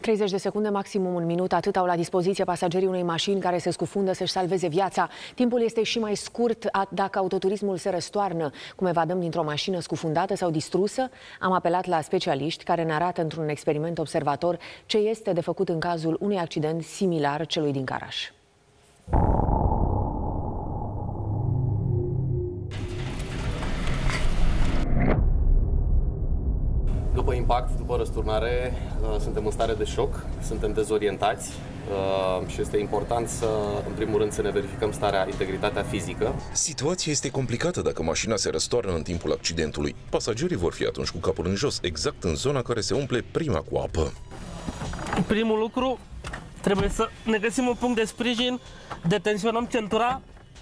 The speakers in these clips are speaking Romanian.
30 de secunde, maximum un minut, atât au la dispoziție pasagerii unei mașini care se scufundă să-și salveze viața. Timpul este și mai scurt dacă autoturismul se răstoarnă. Cum evadăm dintr-o mașină scufundată sau distrusă? Am apelat la specialiști care ne arată într-un experiment observator ce este de făcut în cazul unui accident similar celui din Caraș. După impact, după răsturnare, suntem în stare de șoc, suntem dezorientați și este important în primul rând, să ne verificăm integritatea fizică. Situația este complicată dacă mașina se răstoarnă în timpul accidentului. Pasagerii vor fi atunci cu capul în jos, exact în zona care se umple prima cu apă. Primul lucru, trebuie să ne găsim un punct de sprijin, detenționăm centura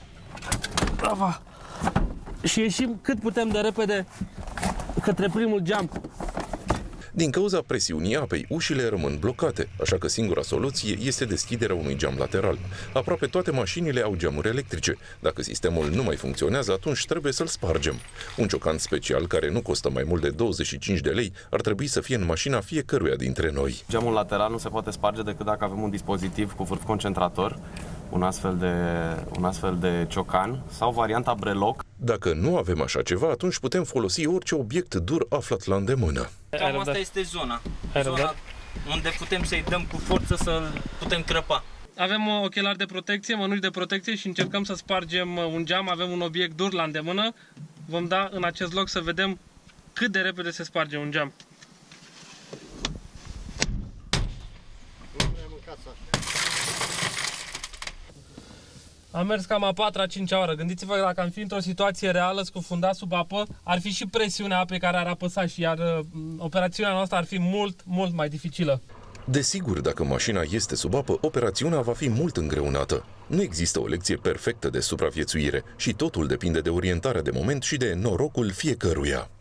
și ieșim cât putem de repede către primul geam. Din cauza presiunii apei, ușile rămân blocate, așa că singura soluție este deschiderea unui geam lateral. Aproape toate mașinile au geamuri electrice. Dacă sistemul nu mai funcționează, atunci trebuie să-l spargem. Un ciocan special, care nu costă mai mult de 25 de lei, ar trebui să fie în mașina fiecăruia dintre noi. Geamul lateral nu se poate sparge decât dacă avem un dispozitiv cu vârf concentrator, un astfel de ciocan sau varianta breloc. Dacă nu avem așa ceva, atunci putem folosi orice obiect dur aflat la îndemână. Cam asta este zona unde putem să-i dăm cu forță să putem crăpa. Avem ochelari de protecție, mănuși de protecție și încercăm să spargem un geam. Avem un obiect dur la îndemână. Vom da în acest loc să vedem cât de repede se sparge un geam. Am mers cam a 4-a, 5-a oră. Gândiți-vă că dacă am fi într-o situație reală, scufundat sub apă, ar fi și presiunea apei care ar apăsa și iar operațiunea noastră ar fi mult mai dificilă. Desigur, dacă mașina este sub apă, operațiunea va fi mult îngreunată. Nu există o lecție perfectă de supraviețuire și totul depinde de orientarea de moment și de norocul fiecăruia.